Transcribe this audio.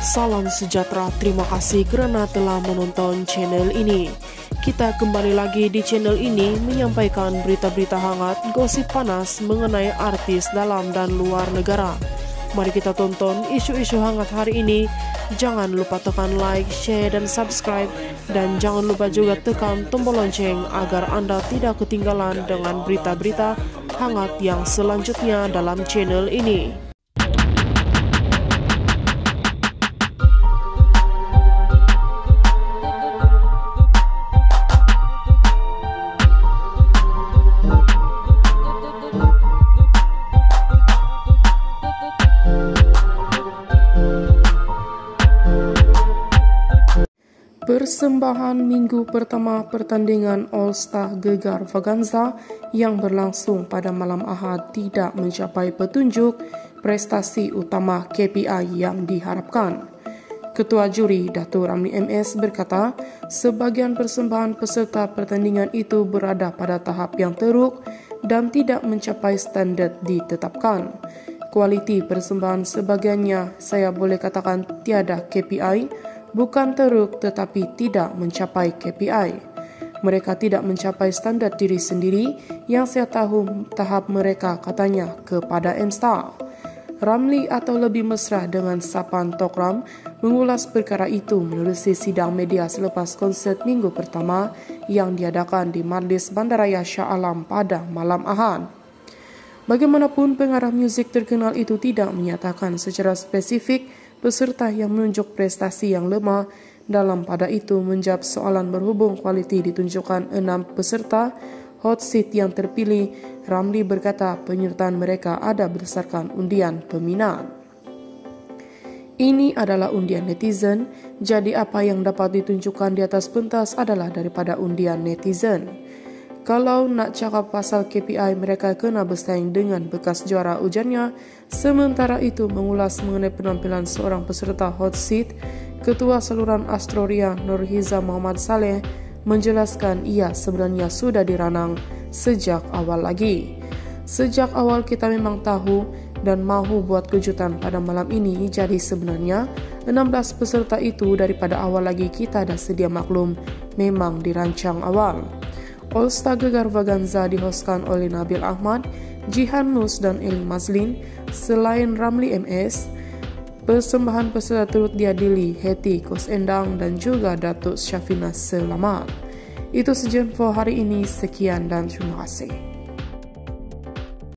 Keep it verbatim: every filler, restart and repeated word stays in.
Salam sejahtera, terima kasih kerana telah menonton channel ini. Kita kembali lagi di channel ini menyampaikan berita-berita hangat, gosip panas mengenai artis dalam dan luar negara. Mari kita tonton isu-isu hangat hari ini. Jangan lupa tekan like, share dan subscribe. Dan jangan lupa juga tekan tombol lonceng agar Anda tidak ketinggalan dengan berita-berita hangat yang selanjutnya dalam channel ini. Persembahan minggu pertama pertandingan All-Star Gegar Vaganza yang berlangsung pada malam Ahad tidak mencapai petunjuk prestasi utama K P I yang diharapkan. Ketua juri Datuk Ramli M S berkata, sebahagian persembahan peserta pertandingan itu berada pada tahap yang teruk dan tidak mencapai standard ditetapkan. Kualiti persembahan sebahagiannya saya boleh katakan tiada K P I, bukan teruk tetapi tidak mencapai K P I. Mereka tidak mencapai standar diri sendiri yang saya tahu tahap mereka, katanya kepada M-Star. Ramli atau lebih mesra dengan Sapan Tokram mengulas perkara itu menerusi sidang media selepas konsert minggu pertama yang diadakan di Majlis Bandaraya Shah Alam pada malam Ahad. Bagaimanapun, pengarah muzik terkenal itu tidak menyatakan secara spesifik peserta yang menunjuk prestasi yang lemah. Dalam pada itu menjawab soalan berhubung kualiti ditunjukkan enam peserta hot seat yang terpilih, Ramli berkata penyertaan mereka ada berdasarkan undian peminat. Ini adalah undian netizen, jadi apa yang dapat ditunjukkan di atas pentas adalah daripada undian netizen. Kalau nak cakap pasal K P I, mereka kena bersaing dengan bekas juara ujarnya. Sementara itu, mengulas mengenai penampilan seorang peserta hot seat, Ketua Saluran Astroria Nurhiza Muhammad Saleh menjelaskan ia sebenarnya sudah diranang sejak awal lagi. Sejak awal kita memang tahu dan mahu buat kejutan pada malam ini, jadi sebenarnya enam belas peserta itu daripada awal lagi kita dah sedia maklum, memang dirancang awal. All-Star Gegar Vaganza dihoskan oleh Nabil Ahmad, Jihan Nus dan Eli Mazlin. Selain Ramli M S, persembahan peserta turut dihadiri Heti Kos Endang dan juga Datuk Syafina Selamat. Itu saja info hari ini, sekian dan terima kasih.